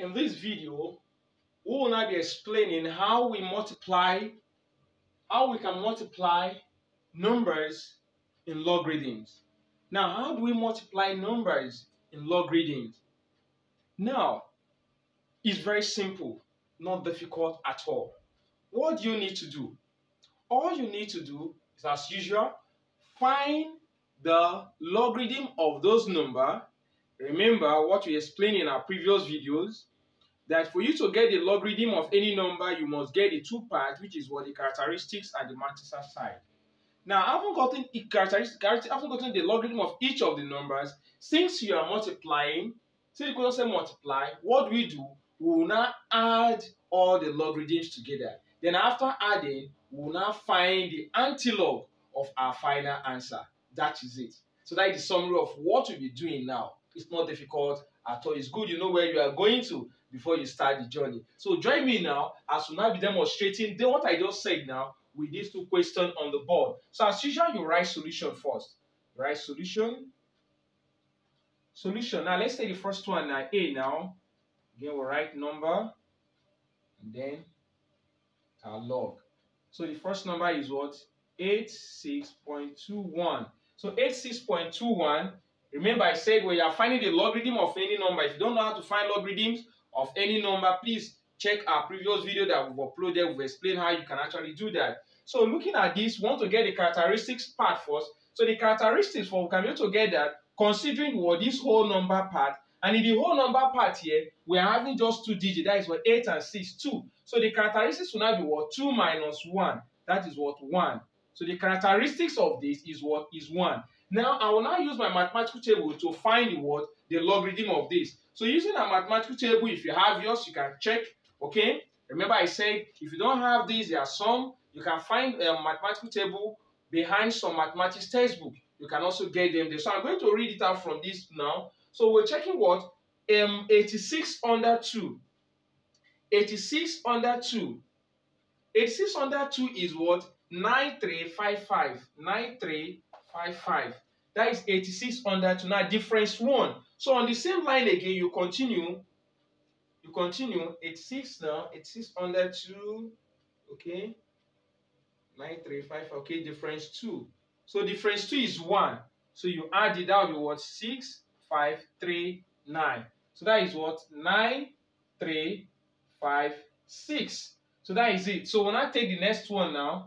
In this video, we will now be explaining how we can multiply numbers in logarithms. Now, how do we multiply numbers in logarithms? Now, it's very simple, not difficult at all. What do you need to do? All you need to do is, as usual, find the logarithm of those numbers. Remember what we explained in our previous videos, that for you to get the logarithm of any number, you must get the two parts, which is what the characteristics and the Mantisza side. Now, I haven't gotten the logarithm of each of the numbers. Since you are multiplying, since you can say multiply, what we do, we will now add all the logarithms together. Then after adding, we will now find the antilog of our final answer. That is it. So that is the summary of what we'll be doing now. It's not difficult at all. It's good you know where you are going to before you start the journey. So join me now as we now be demonstrating what I just said now with these two questions on the board. So as usual, you write solution first. Write solution. Now let's say the first one now, A now. Again, we'll write number and then our log. So the first number is what? 86.21. So 86.21. Remember I said when you are finding the logarithm of any number, if you don't know how to find logarithms of any number, please check our previous video that we've uploaded. We've explained how you can actually do that. So looking at this, we want to get the characteristics part first. So the characteristics, we can be able to get that considering what this whole number part, and in the whole number part here, we are having just two digits. That is what 8 and 6, 2. So the characteristics will now be what? 2 minus 1. That is what? 1. So the characteristics of this is what? Is 1. Now, I will now use my mathematical table to find the what? The logarithm of this. So using a mathematical table, if you have yours, you can check. Okay? Remember I said, if you don't have these, there are some. You can find a mathematical table behind some mathematics textbook. You can also get them there. So I'm going to read it out from this now. So we're checking what? 86 under 2. 86 under 2. 86 under 2 is what? 9355. 9355. That is 86 under 2. Now difference 1. So on the same line again, you continue. 86 now. 86 under 2. Okay. 935. Okay. Difference 2. So difference 2 is 1. So you add it, that will be what? 6, 5, 3, 9. So that is what? 9, 3, 5, 6. So that is it. So when I take the next one now,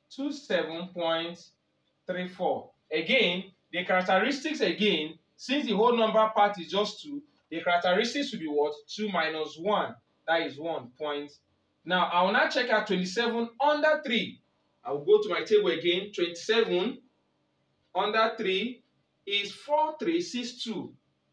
27.34. Again, the characteristics again, since the whole number part is just 2, the characteristics will be what? 2 minus 1. That is 1 point. Now, I will now check out 27 under 3. I will go to my table again. 27 under 3 is 4362.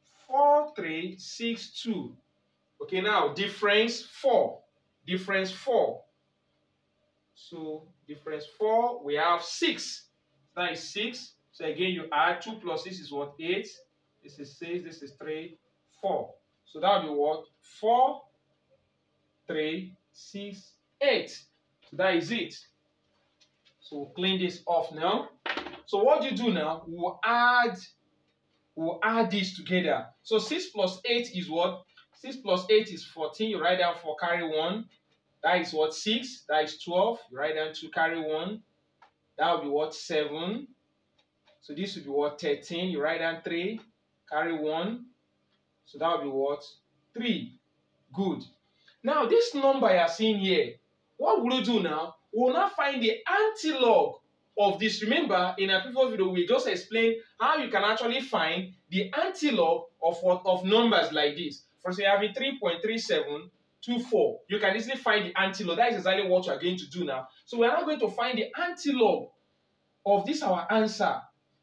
4362. Okay, now difference 4. Difference 4. So difference 4, we have 6. That is 6. So again, you add 2 plus 6 is what? 8. This is 6. This is 3, 4. So that will be what? 4, 3, 6, 8. So that is it. So we'll clean this off now. So what do you do now? We'll add these together. So 6 plus 8 is what? 6 plus 8 is 14. You write down 4, carry 1. That is what? 6. That is 12. You write down 2, carry 1. That will be what? 7. So this will be what? 13. You write down 3, carry 1. So that will be what? 3. Good. Now this number you are seeing here, what will you do now? We will now find the antilog of this. Remember, in our previous video, we just explained how you can actually find the antilog of what? Of numbers like this. For example, having 3.3724. You can easily find the antilog. That is exactly what you are going to do now. So we are now going to find the antilog of this our answer.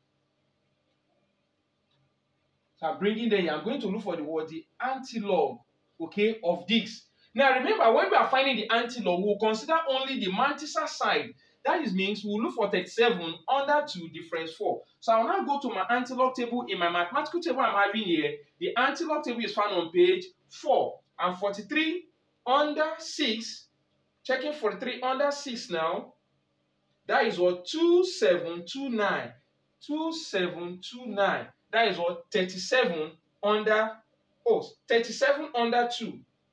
So I'm bringing there. I'm going to look for the word, the antilog, okay, of this. Now remember, when we are finding the antilog, we will consider only the Mantisza side. That is means we will look for 37 under 2 difference 4. So I will now go to my antilog table. In my mathematical table I'm having here, the antilog table is found on page 4. And 43 under 6, checking 43 under 6 now, that is what? 2729. 2729. That is what? 37 under 2.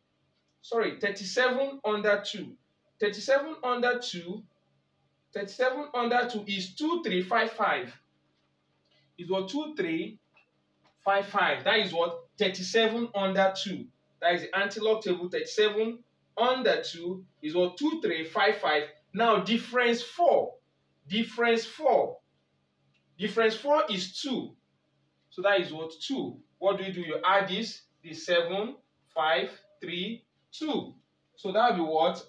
sorry, 37 under 2. 37 under 2, 37 under 2 is 2355. Is what? 2355. That is what? 37 under 2. That is the anti-log table. 37 under 2 is what? 2355. Now difference 4. Difference 4. Difference 4 is 2. So that is what? 2. What do? You add this. This 7, 5, 3, 2. So that will be what?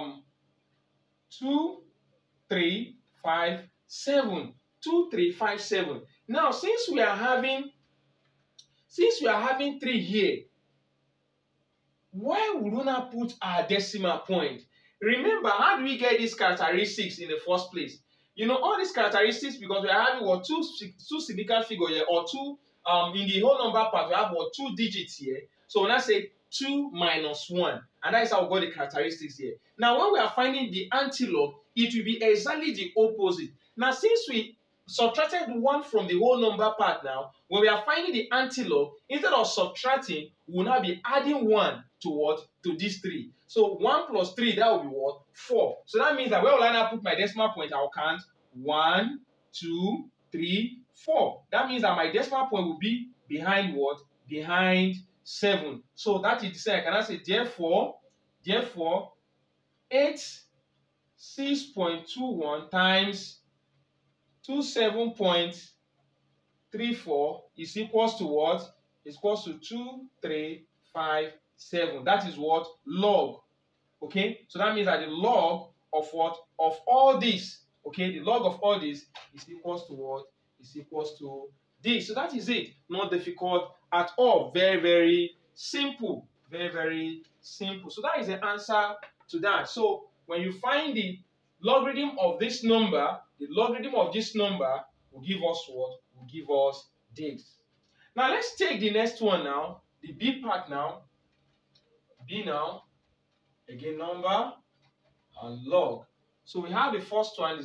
2, 3, 5, 7. 2, 3, 5, 7. Now, since we are having 3 here, why would we not put our decimal point? Remember, how do we get these characteristics in the first place? You know, all these characteristics, because we are having what, two significant figures here, or two in the whole number part, we have what, 2 digits here. So when I say 2 minus 1, and that is how we got the characteristics here. Now, when we are finding the antilog, it will be exactly the opposite. Now, since we subtracted 1 from the whole number part now, when we are finding the antilog, instead of subtracting, we will now be adding 1 to what? To these 3. So 1 plus 3, that will be what? 4. So that means that where will I now put my decimal point? I will count 1, 2, 3, 4. That means that my decimal point will be behind what? Behind 7. So that is the same. Can I say therefore 86.21 times 27.34 is equals to what? Is equals to 2357. That is what? Log. Okay? So that means that the log of what? Of all this. Okay? The log of all this is equals to what? Is equals to this. So that is it. Not difficult at all. Very, very simple. Very, very simple. So that is the answer to that. So when you find the logarithm of this number, the logarithm of this number will give us what? Will give us this. Now let's take the next one now. The B part now. B now. Again, number and log. So we have the first one,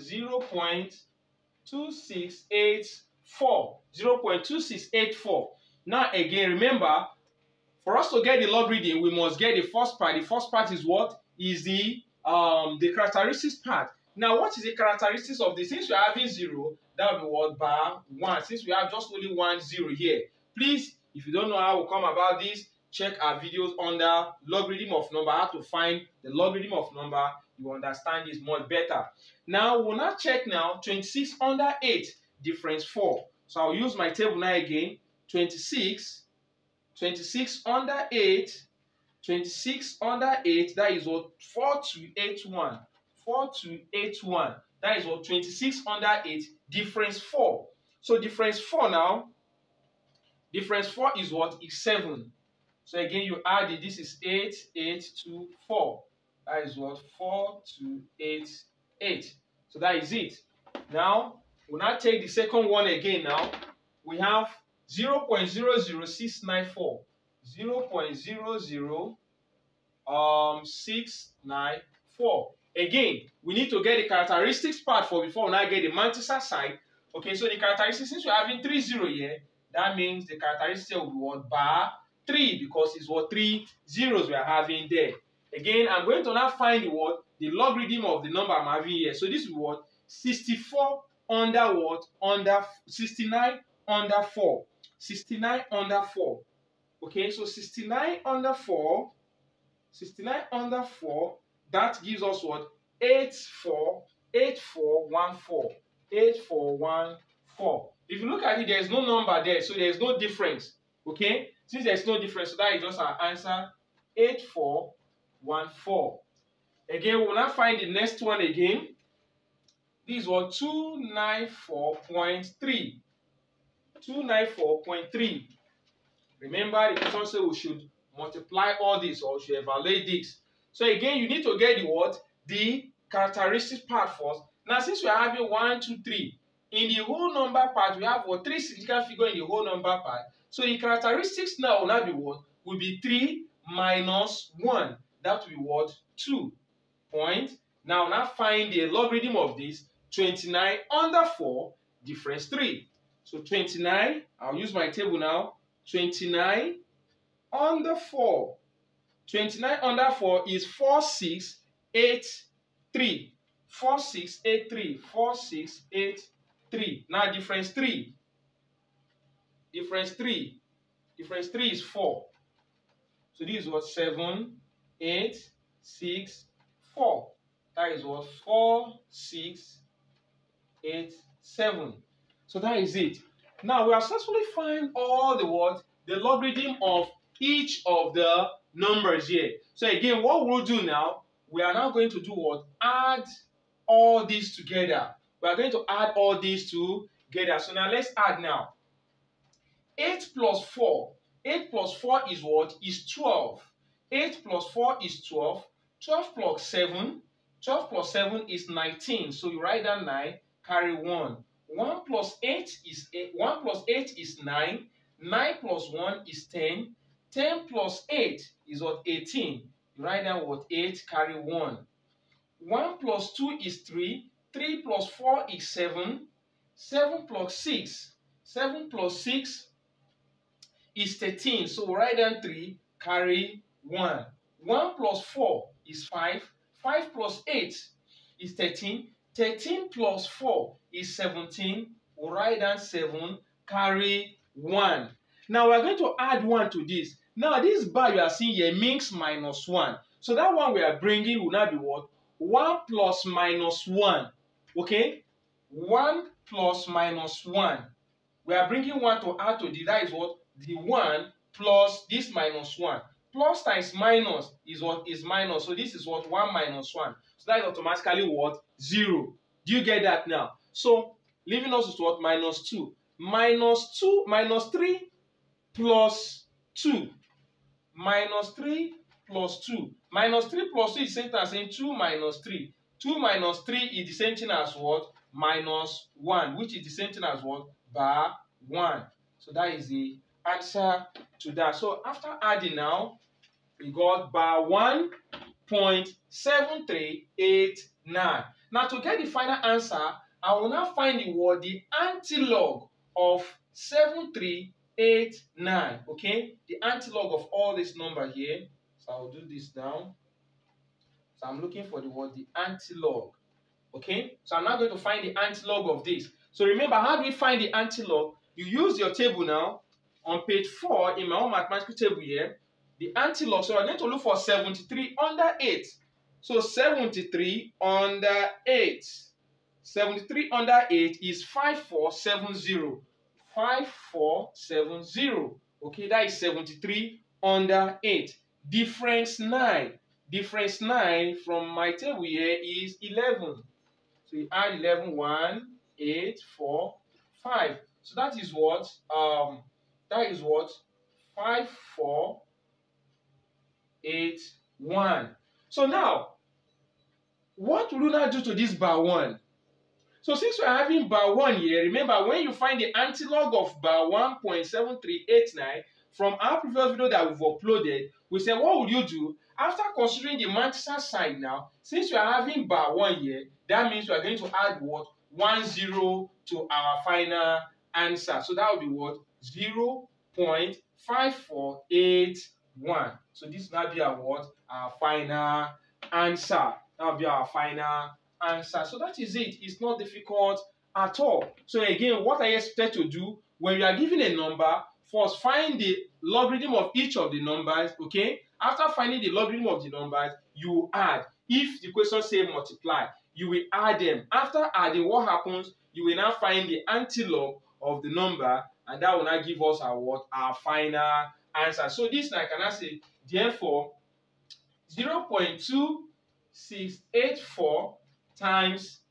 0.2684. 0.2684. Now again, remember, for us to get the logarithm, we must get the first part. The first part is what? Is the characteristics part. Now, what is the characteristics of this? Since we are having 0, that will be what? Bar 1. Since we have just only 1 0 here. Please, if you don't know how we come about this, check our videos under logarithm of number, how to find the logarithm of number. You understand this much better. Now, we'll now check now 26 under 8, difference 4. So I'll use my table now again. 26 under 8, 26 under 8, that is what? 4281. 4281. That is what? 26 under 8, difference 4. So difference 4 now, difference 4 is what? Is 7. So again, you add it. This is 8, 8, 2, 4. That is what? 4, 2, 8, 8. So that is it. Now, we'll now take the second one again now. We have 0.00694. 0.00694. Again, we need to get the characteristics part for before we now get the Manchester side. Okay, so the characteristics, since we're having 3 0 here, that means the characteristic will be what? Bar 3, because it's what? 3 zeros we are having there. Again, I'm going to now find the what? The logarithm of the number I'm having here. So this is what? 64 under what? Under 69 under 4. 69 under 4. Okay, so 69 under 4. 69 under 4. That gives us what? 8414. 8414. If you look at it, there is no number there, so there is no difference. Okay? Since there is no difference, so that is just our answer. 8414. Again, we will now find the next one again. This is what? 294.3. 294.3. Remember, the question said we should multiply all this, or we should evaluate this. So again, you need to get the what? The characteristics part first. Now, since we are having 1, 2, 3, in the whole number part, we have what? 3 significant figures in the whole number part. So the characteristics now will not be what? Will be 3 minus 1. That will be what? 2. Point. Now find the logarithm of this. 29 under 4, difference 3. So 29, I'll use my table now. 29 under 4. 29 under 4 is 4683. 4683. 4683. Now difference 3. Difference 3. Difference 3 is 4. So this is what? 7, 8, 6, 4. That is what? 4, 6, 8, 7. So that is it. Now we have successfully find all the what? The logarithm of each of the numbers here. So again, what we'll do now, we are now going to do what? Add all these together. We are going to add all these together. So now let's add now. 8 plus 4. 8 plus 4 is what? Is 12. 8 plus 4 is 12. 12 plus 7. 12 plus 7 is 19. So you write down 9, carry 1. 1 plus 8 is 8. 1 plus 8 is 9. 9 plus 1 is 10. 10 plus 8 is what? 18. You write down what? 8, carry 1. 1 plus 2 is 3. 3 plus 4 is 7. 7 plus 6. 7 plus 6 is 13. So we write down 3, carry 1. 1 plus 4 is 5. 5 plus 8 is 13. 13 plus 4 is 17. We write down 7, carry 1. Now we are going to add 1 to this. Now this bar you are seeing here means minus 1. So that one we are bringing will now be what? 1 plus minus 1. Okay? 1 plus minus 1. We are bringing 1 to add to this. That is what? The 1 plus this minus 1. Plus times minus is what? Is minus. So this is what? 1 minus 1. So that is automatically what? 0. Do you get that now? So leaving us with what? Minus 2. Minus 2, minus 3 plus 2. Minus 3 plus 2. Minus 3 plus 2 is the same thing as saying 2 minus 3. 2 minus 3 is the same thing as what? Minus 1, which is the same thing as what? Bar 1. So that is the answer to that. So after adding now, we got bar 1.7389. Now to get the final answer, I will now find the word, the antilog of 7389. Okay, the antilog of all this number here. So I'll do this down. So I'm looking for the word, the antilog. Okay, so I'm now going to find the antilog of this. So remember, how do we find the antilog? You use your table now on page 4 in my own mathematical table here. The antilog, so I'm going to look for 73 under 8. So 73 under 8. 73 under 8 is 5470. 5470. Okay, that is 73 under 8. Difference 9. Difference 9 from my table here is 11. So you add 11, 1, 8, 4, 5. So that is what? 5481. So now, what will you now do to this bar 1? So since we are having bar 1 here, remember when you find the antilog of bar 1.7389 from our previous video that we've uploaded, we said what will you do? After considering the matrix sign now, since we are having bar 1 here, that means we are going to add what? 1 0 to our final answer. So that will be what? 0.5481. So this will now be our what? Our final answer. That will be our final answer. So that is it. It's not difficult at all. So again, what I expect to do when you are given a number, first find the logarithm of each of the numbers. Okay. After finding the logarithm of the numbers, you add. If the question say multiply, you will add them. After adding, what happens? You will now find the antilog of the number, and that will now give us our what? Our final answer. So this now I cannot say, therefore, 0.2684 times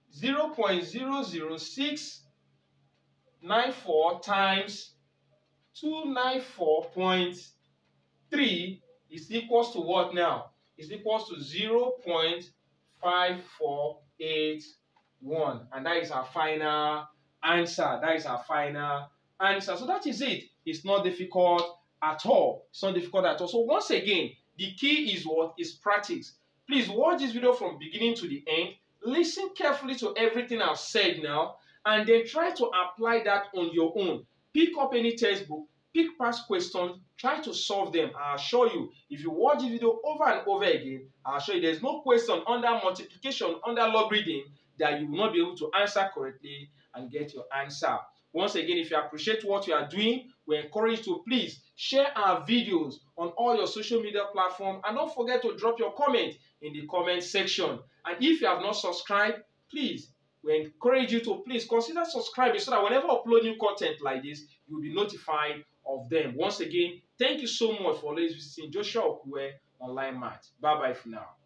0.00694 times 294.3 is equals to what now? Is equals to 0.5481. And that is our final answer. That is our final answer. So that is it. It's not difficult at all. It's not difficult at all. So once again, the key is what? Is practice. Please watch this video from beginning to the end. Listen carefully to everything I've said now, and then try to apply that on your own. Pick up any textbook, pick past questions, try to solve them. I assure you, if you watch the video over and over again, I assure you there's no question under multiplication, under logarithm that you will not be able to answer correctly and get your answer. Once again, if you appreciate what you are doing, we encourage you to please share our videos on all your social media platforms, and don't forget to drop your comment in the comment section. And if you have not subscribed, please, we encourage you to please consider subscribing so that whenever I upload new content like this, you will be notified of them. Once again, thank you so much for always visiting Joshua Okuwe Online Math. Bye-bye for now.